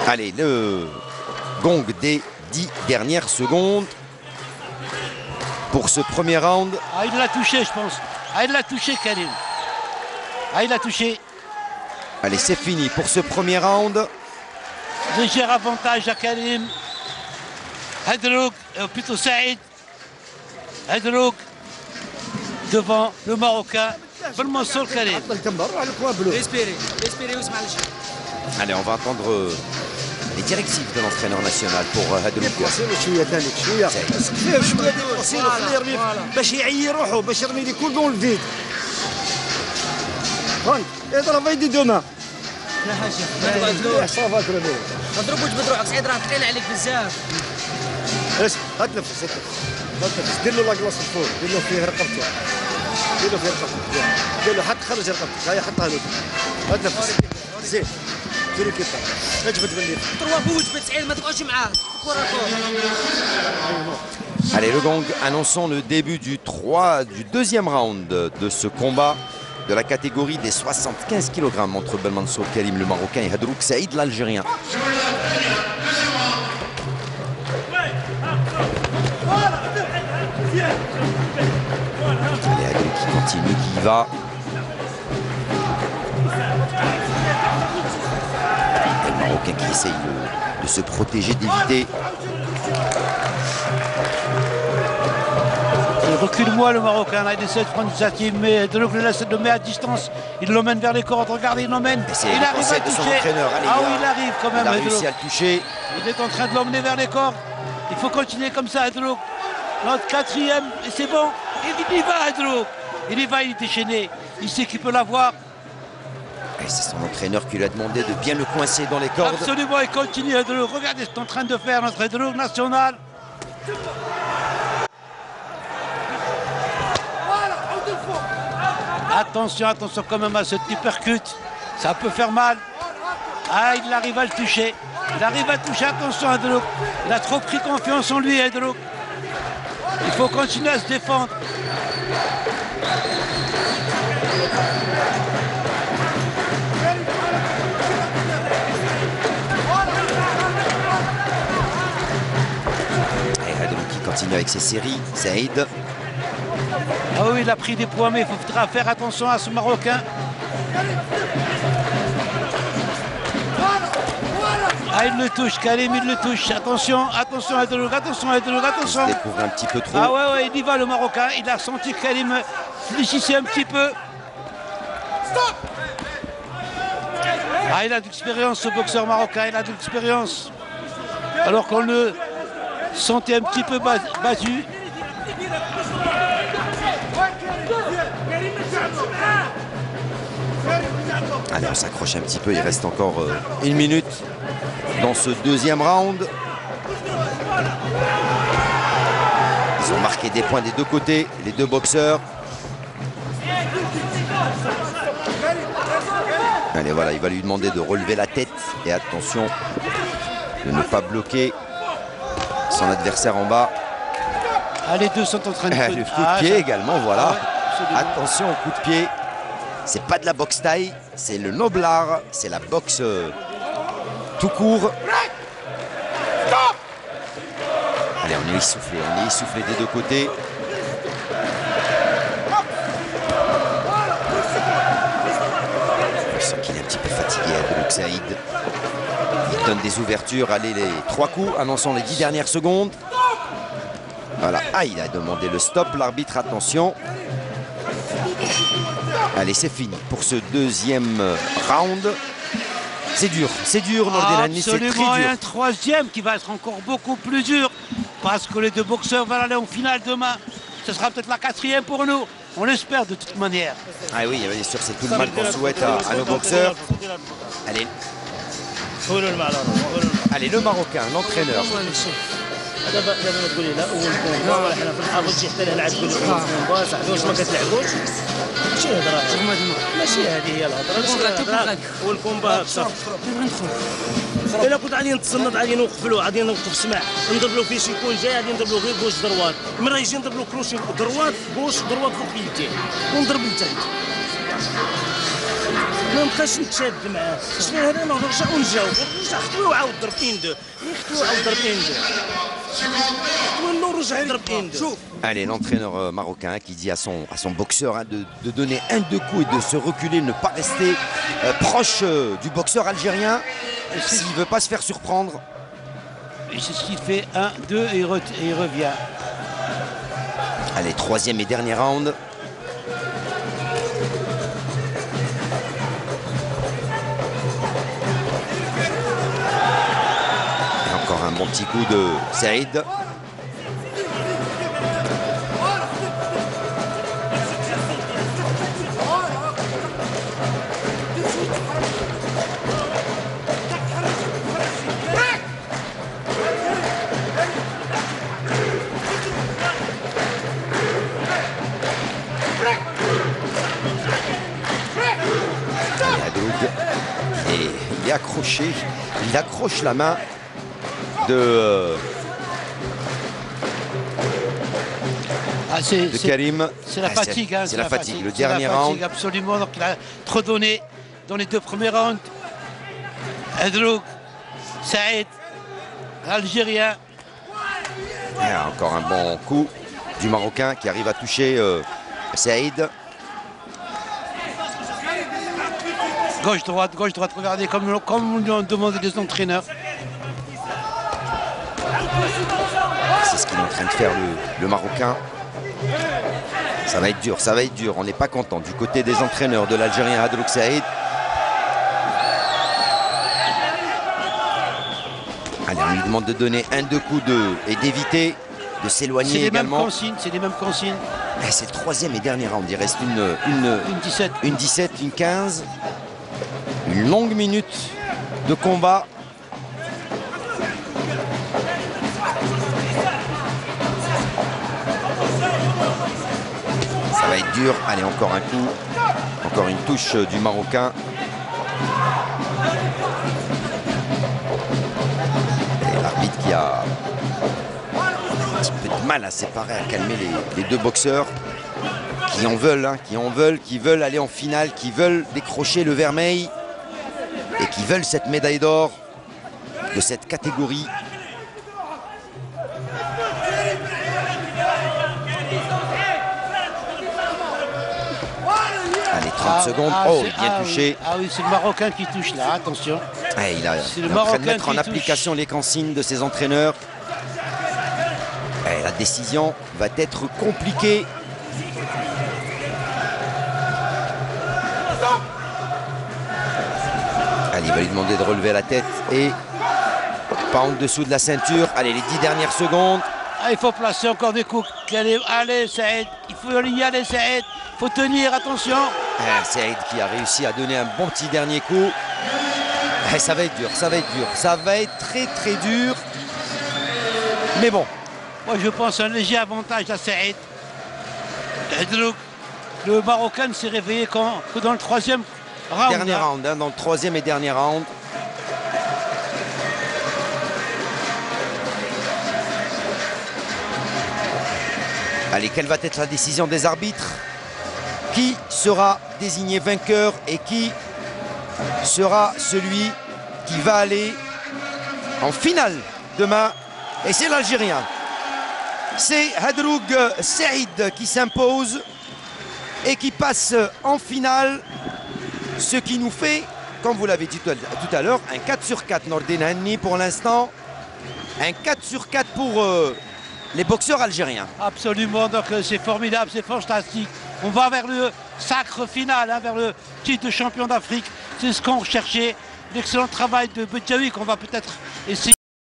Allez, le gong des 10 dernières secondes pour ce premier round. Ah, il l'a touché, je pense. Ah, il l'a touché, Karim. Ah, il l'a touché. Allez, c'est fini pour ce premier round. Léger avantage à Karim. Hadrouk, plutôt Saïd. Hadrouk devant le Marocain. Belmansour Karim. Allez, on va entendre les directives de l'entraîneur national pour Hadrouk. اضرب وتبدروعك سعيد راه ثقيل عليك بزاف. ايش هات نفس دير له لاكلاص الفوق، دير له فيه رقبته، دير له فيه رقبته، دير له حط خرج رقبتك، هيا حطها له هات نفس زين ديرو كيطا اجبد بالليل تروا بوجبد سعيد ما تبقاش معاه الكره Allez, le gong annonçant le début du deuxième round de ce combat de la catégorie des 75 kg entre Belmansour Karim, le Marocain, et Hadrouk Saïd, l'Algérien. Allez, Hadrouk qui continue, qui y va. Et le Marocain qui essaye de se protéger, d'éviter. Il recule moi le Marocain, il essaie de prendre l'initiative, mais Hadrouk le met à distance, il l'emmène vers les cordes, regardez, il l'emmène, il arrive à toucher. Allez, ah oui, il arrive quand même. Il a réussi à le toucher. Il est en train de l'emmener vers les cordes, il faut continuer comme ça Hadrouk. Notre quatrième, et c'est bon, il y va Hadrouk, il y va, il est déchaîné, il sait qu'il peut l'avoir. Et c'est son entraîneur qui lui a demandé de bien le coincer dans les cordes. Absolument, il continue Hadrouk, regardez ce qu'il est en train de faire notre Hadrouk national. Attention, attention quand même à ce petit percute. Ça peut faire mal. Ah, il arrive à le toucher. Il arrive à toucher, attention Hadrouk. Il a trop pris confiance en lui Hadrouk. Il faut continuer à se défendre. Et Hadrouk qui continue avec ses séries. Saïd. Ah oui, il a pris des points, mais il faudra faire attention à ce Marocain. Ah, il le touche, Karim, il le touche. Attention, attention Hadrouk, attention Hadrouk, attention. Il se découvre un petit peu trop. Ah ouais, il y va le Marocain. Il a senti que Karim fléchissait un petit peu. Ah, il a de l'expérience ce boxeur marocain, il a de l'expérience. Alors qu'on le sentait un petit peu battu. Allez, on s'accroche un petit peu, il reste encore une minute dans ce deuxième round. Ils ont marqué des points des deux côtés, les deux boxeurs. Allez, voilà, il va lui demander de relever la tête et attention de ne pas bloquer son adversaire en bas. Ah, les deux sont en train de... Le coup de pied également, voilà. Attention au coup de pied. C'est pas de la boxe taille, c'est le noblard, c'est la boxe tout court. Allez, on est essoufflé des deux côtés. On sent qu'il est un petit peu fatigué, Hadrouk Saïd. Il donne des ouvertures, allez, les 3 coups, annonçant les 10 dernières secondes. Voilà, ah, il a demandé le stop, l'arbitre, attention. Allez, c'est fini pour ce deuxième round. C'est dur, Nourdelani, c'est très dur. Absolument, et un troisième qui va être encore beaucoup plus dur. Parce que les deux boxeurs vont aller en finale demain. Ce sera peut-être la quatrième pour nous. On l'espère de toute manière. Ah oui, bien sûr, c'est tout le mal qu'on souhaite à nos boxeurs. Allez. Allez, le Marocain, l'entraîneur. دابا ما تقولي لا اول كومبا حنا في الحافظ شي حتى لهنا عاد تقول لكم كومبا صاحبي واش ما كتلعبوش ماشي هضره ماشي هذه هي الهضره اول كومبا صافي الا كنت غادي نتصنت غادي نوقف له غادي نوقف سمع نضرب له فيش يكون جاي غادي نضرب له غير بوش دروات مره يجي نضرب له كروشي دروات بوش دروات فوق يديه ونضرب لتحت ما بقاش نتشاد معاه شنو هذا نرجعوا نجاوب نرجع خطوه وعاود ضربين دو خطوه وعاود ضربين دو Allez, l'entraîneur marocain qui dit à son boxeur de donner un, deux coups et de se reculer, ne pas rester proche du boxeur algérien s'il ne veut pas se faire surprendre. Et c'est ce qu'il fait, 1, 2 et il revient. Allez, troisième et dernier round. Et encore un bon petit coup de Saïd. Et il est accroché, il accroche la main de Karim. C'est la fatigue. Hein, c'est la fatigue. Le dernier round. Absolument, donc il a trop donné dans les deux premiers rounds. Hadrouk, Saïd, l'Algérien. Encore un bon coup du Marocain qui arrive à toucher Saïd. Gauche-droite, regardez comme on demande les entraîneurs. C'est ce qu'il est en train de faire le Marocain. Ça va être dur, On n'est pas content du côté des entraîneurs de l'Algérien Hadrouk Saïd. Allez, on lui demande de donner un, deux coups et d'éviter, de s'éloigner également. C'est les mêmes consignes. C'est le troisième et dernier round. Il reste une 17, une 15. Une longue minute de combat. Ça va être dur. Allez, encore un coup. Encore une touche du Marocain. Et l'arbitre qui a un petit peu de mal à séparer, à calmer les deux boxeurs. Qui en veulent, qui veulent aller en finale, qui veulent décrocher le vermeil. Et qui veulent cette médaille d'or de cette catégorie. Allez, 30 secondes. Bien touché. Oui, c'est le Marocain qui touche là, attention. Il est en train de mettre en application les consignes de ses entraîneurs. La décision va être compliquée. Allez, il va lui demander de relever la tête et pas en dessous de la ceinture. Allez, les 10 dernières secondes. Il faut placer encore des coups. Allez, Saïd, il faut y aller, Saïd. Il faut tenir, attention. Saïd qui a réussi à donner un bon petit dernier coup. Ça va être dur, ça va être très très dur. Mais bon. Moi, je pense un léger avantage à Saïd. Le Marocain s'est réveillé que dans le troisième round. Dernier round, dans le troisième et dernier round. Allez, quelle va être la décision des arbitres? Qui sera désigné vainqueur et qui sera celui qui va aller en finale demain? Et c'est l'Algérien. C'est Hadrouk Saïd qui s'impose et qui passe en finale. Ce qui nous fait, comme vous l'avez dit tout à l'heure, un 4 sur 4 Nordin Hanni pour l'instant. Un 4 sur 4 pour les boxeurs algériens. Absolument, donc c'est formidable, c'est fantastique. On va vers le sacre final, vers le titre de champion d'Afrique. C'est ce qu'on recherchait. L'excellent travail de Bedjaoui qu'on va peut-être essayer.